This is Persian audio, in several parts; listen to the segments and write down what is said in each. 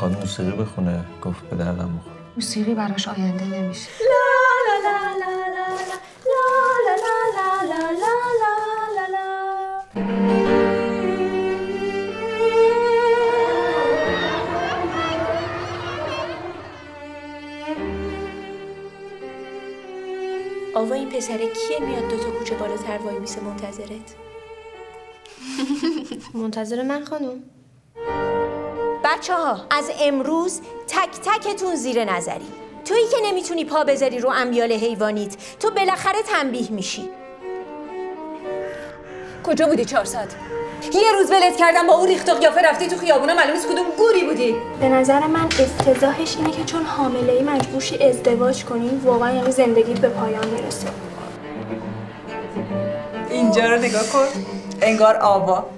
میخواد موسیقی بخونه، گفت به دردم بخور. موسیقی براش آینده نمیشه. آوا این پسره کیه میاد 2 تا کوچه بالاتر وای میسه منتظرت؟ منتظر من خانم؟ بچه‌ها از امروز تک تکتون زیر نظری. تویی که نمیتونی پا بذاری رو امیال حیوانیت، تو بالاخره تنبیه میشی. کجا بودی 4 ساعت؟ یه روز ولت کردم با اون ریخت و قیافه رفتی تو خیابونا، معلوم نیست کدوم گوری بودی. به نظر من افتضاحش اینه که چون حامله‌ای مجبور شی ازدواج کنی، واقعا یعنی زندگیت به پایان میرسه. اینجا رو نگاه کن، انگار آوا.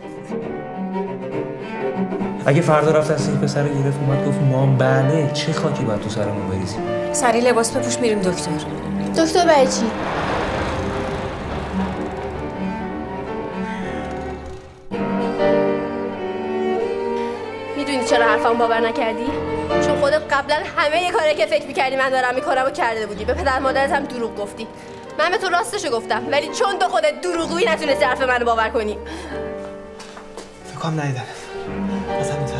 اگه فردا رفت از این پسر گرفت اومد گفت مام بله، چه خاکی باید تو سرمون بریزیم؟ سریع لباس بپوش میریم دکتر. دکتر برای چی؟ میدونی چرا حرفم باور نکردی؟ چون خودت قبلا همه کاری که فکر میکردی من دارم میکنم و کرده بودی. به پدر مادرت هم دروغ گفتی. من به تو راستشو گفتم، ولی چون تو خودت دروغگویی نتونستی حرف منو باور کنی. فکرم ندیدم. مثلا